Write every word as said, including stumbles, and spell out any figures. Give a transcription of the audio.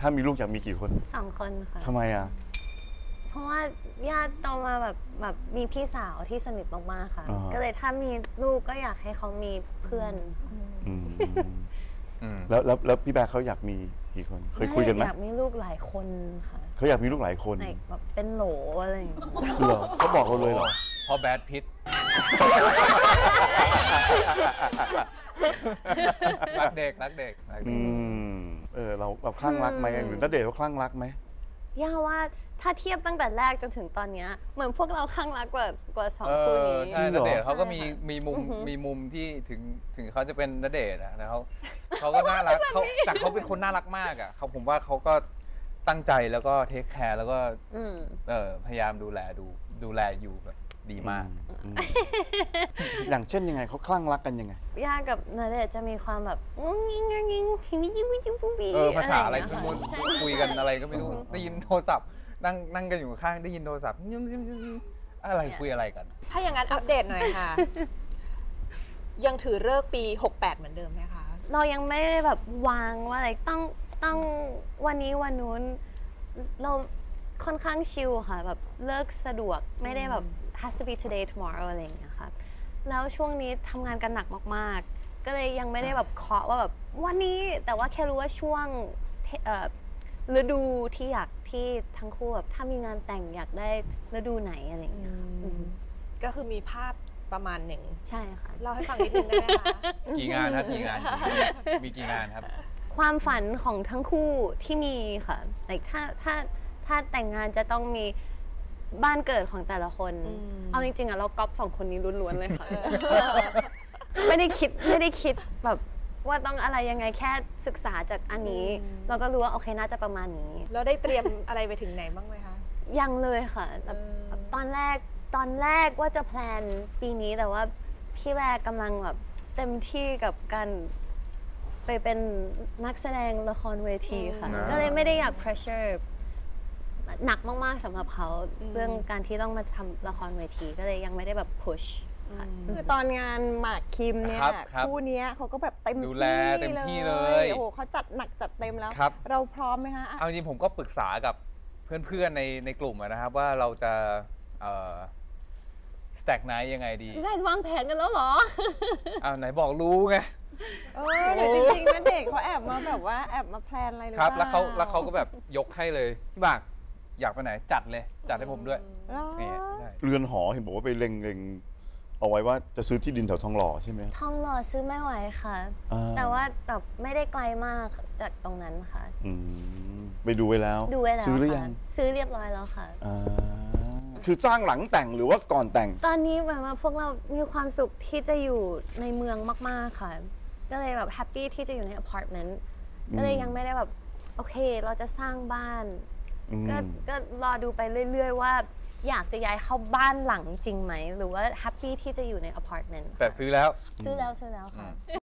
ถ้ามีลูกอยากมีกี่คนสองคนค่ะทำไมอ่ะเพราะว่าญาติโตมาแบบแบบมีพี่สาวที่สนิทมากๆค่ะก็เลยถ้ามีลูกก็อยากให้เขามีเพื่อนแล้วแล้วแล้วพี่แบร์เขาอยากมีกี่คนเคยคุยกันไหมอยากมีลูกหลายคนค่ะเขาอยากมีลูกหลายคนแบบเป็นโหลอะไรอย่างเงี้ยเหรอเขาบอกเราเลยเหรอพอแบดพิษรักเด็กรักเด็กอืมเออเราเราคลั่งรักไหมหรือณเดชน์เขาคลั่งรักไหมย่าว่าถ้าเทียบตั้งแต่แรกจนถึงตอนนี้เหมือนพวกเราคลั่งรักกว่ากว่าสองคู่นี้ใช่ณเดชน์เขาก็มีมีมุมมีมุมที่ถึงถึงเขาจะเป็นณเดชน์อะแต่เขาเขาก็น่ารักเขาแต่เขาเป็นคนน่ารักมากอะเขาผมว่าเขาก็ตั้งใจแล้วก็เทคแคร์แล้วก็เออพยายามดูแลดูดูแลอยู่แบบดีมากอย่างเช่นยังไงเขาคลั่งรักกันยังไงย่ากับณเดชน์จะมีความแบบงงงิงงงิงพิมิจิมิจิปุบีเออภาษาอะไรก็ไม่รู้คุยกันอะไรก็ไม่รู้ได้ยินโทรศัพท์นั่งนั่งกันอยู่ข้างได้ยินโทรศัพท์อะไรคุยอะไรกันถ้าอย่างนั้นอัปเดตหน่อยค่ะยังถือเลิกปีหกแปดเหมือนเดิมไหมคะเรายังไม่ได้แบบวางว่าอะไรต้องต้องวันนี้วันนู้นเราค่อนข้างชิลค่ะแบบเลิกสะดวกไม่ได้แบบ has to be today tomorrow อะไรอย่างเงี้ยค่ะแล้วช่วงนี้ทำงานกันหนักมากๆก็เลยยังไม่ได้แบบเคาะว่าแบบวันนี้แต่ว่าแค่รู้ว่าช่วงฤดูที่อยากที่ทั้งคู่แบบถ้ามีงานแต่งอยากได้ฤดูไหนอะไรอย่างเงี้ยก็คือมีภาพประมาณหนึ่งใช่ค่ะเล่าให้ฟังนิดนึงได้ไหมคะกี่งานครับกี่งานมีกี่งานครับความฝันของทั้งคู่ที่มีค่ะแต่ถ้าถ้าถ้าแต่งงานจะต้องมีบ้านเกิดของแต่ละคนเอาจริงๆอ่ะเราก๊อปสองคนนี้ล้วนๆเลยค่ะไม่ได้คิดไม่ได้คิดแบบว่าต้องอะไรยังไงแค่ศึกษาจากอันนี้เราก็รู้ว่าโอเคน่าจะประมาณนี้เราได้เตรียมอะไรไปถึงไหนบ้างไหมคะยังเลยค่ะตอนแรกตอนแรกว่าจะแพลนปีนี้แต่ว่าพี่แวร์กำลังแบบเต็มที่กับการไปเป็นนักแสดงละครเวทีค่ะก็เลยไม่ได้อยาก pressure หนักมากๆสำหรับเขาเรื่องการที่ต้องมาทำละครเวทีก็เลยยังไม่ได้แบบ push คือตอนงานหมากคิมเนี่ยคู่นี้เขาก็แบบเต็มที่เลยโอ้โหเขาจัดหนักจัดเต็มแล้วเราพร้อมไหมคะเอาจริงผมก็ปรึกษากับเพื่อนๆในในกลุ่มนะครับว่าเราจะสแต็กไนท์ยังไงดีได้วางแผนกันแล้วเหรออ้าวไหนบอกรู้ไงเออหรือจริงๆนะเด็กเขาแอบมาแบบว่าแอบมาแพลนอะไรหรือเปล่าครับแล้วเขาแล้วเขาก็แบบยกให้เลยพี่บากอยากไปไหนจัดเลยจัดให้ผมด้วยนี่เรือนหอเห็นบอกว่าไปเล็งๆเอาไว้ว่าจะซื้อที่ดินแถวทองหล่อใช่ไหมทองหล่อซื้อไม่ไหวค่ะแต่ว่าแบบไม่ได้ไกลมากจากตรงนั้นค่ะไปดูไว้แล้วดูไว้แล้วซื้อหรือยังซื้อเรียบร้อยแล้วค่ะคือสร้างหลังแต่งหรือว่าก่อนแต่งตอนนี้แบบว่าพวกเรามีความสุขที่จะอยู่ในเมืองมากๆค่ะก็เลยแบบแฮปปี้ที่จะอยู่ในอพาร์ตเมนต์ก็เลยยังไม่ได้แบบโอเคเราจะสร้างบ้านก็ก็รอดูไปเรื่อยๆว่าอยากจะย้ายเข้าบ้านหลังจริงไหมหรือว่าแฮปปี้ที่จะอยู่ในอพาร์ตเมนต์แต่ซื้อแล้วซื้อแล้วซื้อแล้วค่ะ